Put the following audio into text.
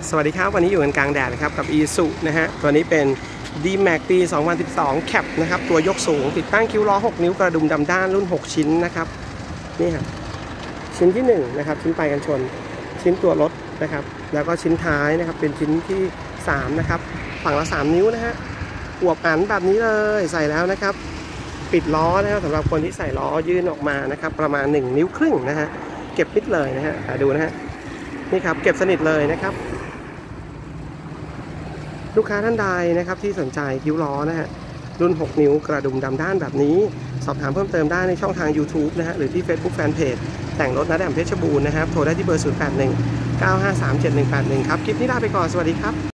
สวัสดีครับวันนี้อยู่กันกลางแดดนะครับกับ Isuzu นะฮะตัวนี้เป็น D-Max ปี 2012 Cap นะครับตัวยกสูงติดตั้งคิ้วล้อ 6 นิ้วกระดุมดำด้านรุ่น 6 ชิ้นนะครับนี่ครับชิ้นที่1นะครับชิ้นปลายกันชนชิ้นตัวรถนะครับแล้วก็ชิ้นท้ายนะครับเป็นชิ้นที่3นะครับฝั่งละ3นิ้วนะฮะอวบอันแบบนี้เลยใส่แล้วนะครับปิดล้อนะครับสำหรับคนที่ใส่ล้อยื่นออกมานะครับประมาณ1นิ้วครึ่งนะฮะเก็บปิดเลยนะฮะดูนะฮะนี่ครับเก็บสนิทเลยนะครับลูกค้าท่านใดนะครับที่สนใจคิ้วล้อนะฮะรุ่น 6 นิ้วกระดุมดำด้านแบบนี้สอบถามเพิ่มเติมได้ในช่องทาง YouTube นะฮะหรือที่ Facebook Fanpage แต่งรถณแดมเพชรบูรณ์นะครับโทรได้ที่เบอร์ 0819537181 ครับคลิปนี้ลาไปก่อนสวัสดีครับ